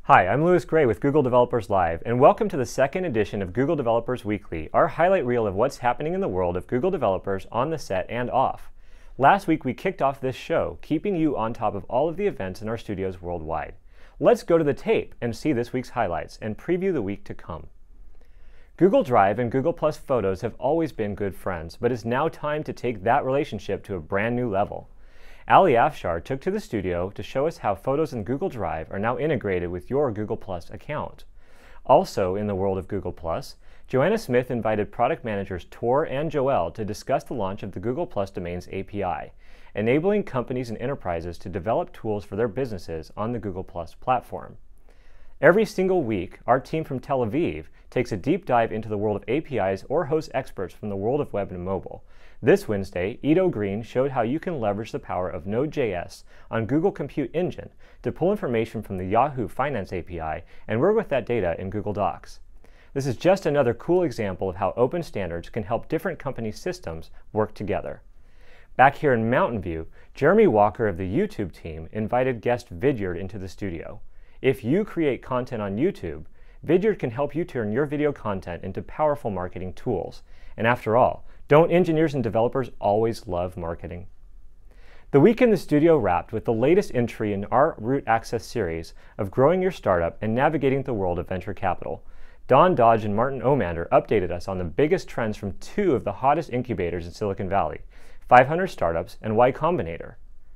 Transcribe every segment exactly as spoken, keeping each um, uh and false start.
Hi, I'm Louis Gray with Google Developers Live, and welcome to the second edition of Google Developers Weekly, our highlight reel of what's happening in the world of Google developers on the set and off. Last week we kicked off this show, keeping you on top of all of the events in our studios worldwide. Let's go to the tape and see this week's highlights and preview the week to come. Google Drive and Google Plus Photos have always been good friends, but it's now time to take that relationship to a brand new level. Ali Afshar took to the studio to show us how Photos in Google Drive are now integrated with your Google Plus account. Also in the world of Google Plus, Joanna Smith invited product managers Tor and Joel to discuss the launch of the Google Plus Domains A P I, enabling companies and enterprises to develop tools for their businesses on the Google Plus platform. Every single week, our team from Tel Aviv takes a deep dive into the world of A P Is or hosts experts from the world of web and mobile. This Wednesday, Ido Green showed how you can leverage the power of Node.js on Google Compute Engine to pull information from the Yahoo Finance A P I and work with that data in Google Docs. This is just another cool example of how open standards can help different company systems work together. Back here in Mountain View, Jeremy Walker of the YouTube team invited guest Vidyard into the studio. If you create content on YouTube, Vidyard can help you turn your video content into powerful marketing tools. And after all, don't engineers and developers always love marketing? The week in the studio wrapped with the latest entry in our Root Access series of growing your startup and navigating the world of venture capital. Don Dodge and Martin Omander updated us on the biggest trends from two of the hottest incubators in Silicon Valley, five hundred Startups and Y Combinator.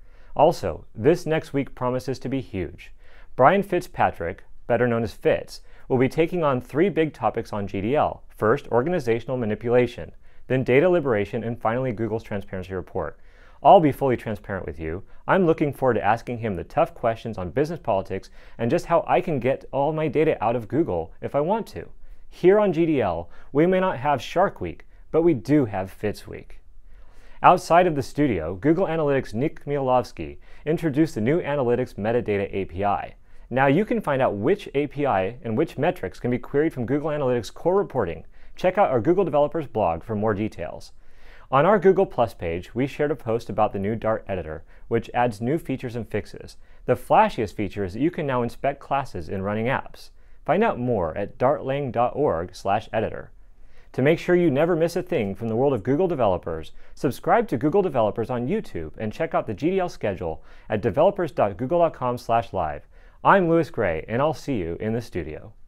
Also, this next week promises to be huge. Brian Fitzpatrick, better known as Fitz, will be taking on three big topics on G D L. First, organizational manipulation, then data liberation, and finally Google's transparency report. I'll be fully transparent with you. I'm looking forward to asking him the tough questions on business politics and just how I can get all my data out of Google if I want to. Here on G D L, we may not have Shark Week, but we do have Fitz Week. Outside of the studio, Google Analytics' Nick Mielowski introduced the new Analytics Metadata A P I. Now you can find out which A P I and which metrics can be queried from Google Analytics core reporting. Check out our Google Developers blog for more details. On our Google Plus page, we shared a post about the new Dart editor, which adds new features and fixes. The flashiest feature is that you can now inspect classes in running apps. Find out more at dartlang dot org slash editor. To make sure you never miss a thing from the world of Google developers, subscribe to Google Developers on YouTube and check out the G D L schedule at developers dot google dot com slash live. I'm Louis Gray, and I'll see you in the studio.